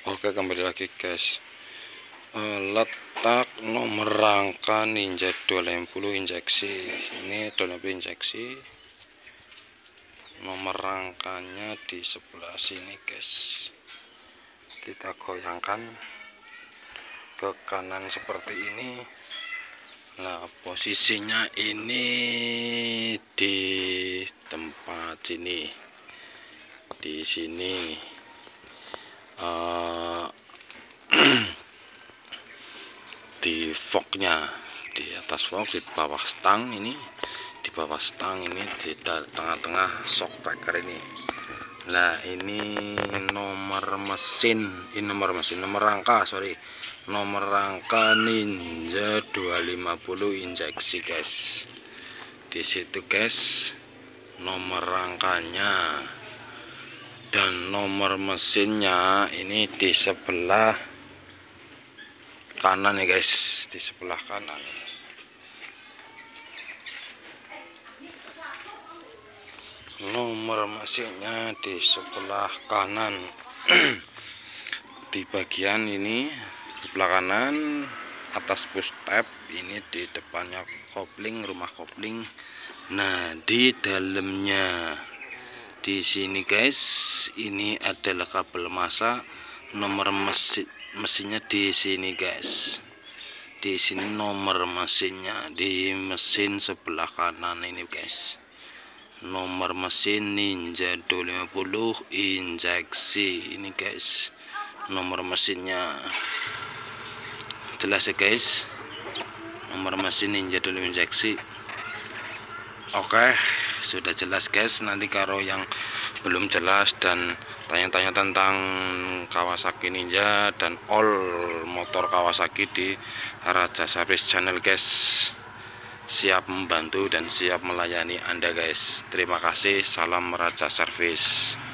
Oke, kembali lagi guys. Letak nomor rangka Ninja 250 injeksi. Ini 250 injeksi. Nomor rangkanya di sebelah sini guys. Kita goyangkan ke kanan seperti ini. Nah, posisinya ini di tempat sini. Di sini. Di forknya, di atas fork, di bawah stang ini, di bawah stang ini, di tengah-tengah shock breaker ini. Nah, ini nomor mesin, nomor rangka, nomor rangka Ninja 250 injeksi guys. Di situ guys nomor rangkanya, dan nomor mesinnya ini di sebelah kanan ya guys, di sebelah kanan. Nomor mesinnya di sebelah kanan. Di bagian ini sebelah kanan atas push tab, ini di depannya kopling, rumah kopling. Nah, di dalamnya di sini guys, ini adalah kabel masa. Nomor mesinnya di sini guys. Di sini nomor mesinnya di mesin sebelah kanan ini guys. Nomor mesin Ninja 250 injeksi ini guys. Nomor mesinnya jelas ya guys. Nomor mesin Ninja 250 injeksi. Oke, sudah jelas guys. Nanti kalau yang belum jelas dan tanya-tanya tentang Kawasaki Ninja dan all motor Kawasaki di Raja Service Channel guys, siap membantu dan siap melayani Anda guys. Terima kasih, salam Raja Service.